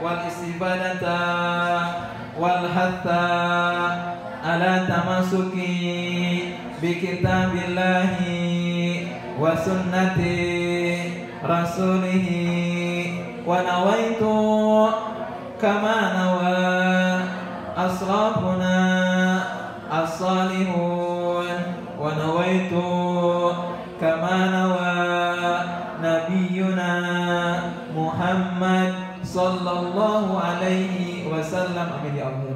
wal istifadata wal hatta ala tamasuki bi kitabillahi wa sunnati rasulihi wa nawaitu kama nawa asrafuna as-salihun wa nawaitu kama nawa nabiyuna Muhammad sallallahu alaihi wasallam. Amin ya Allah.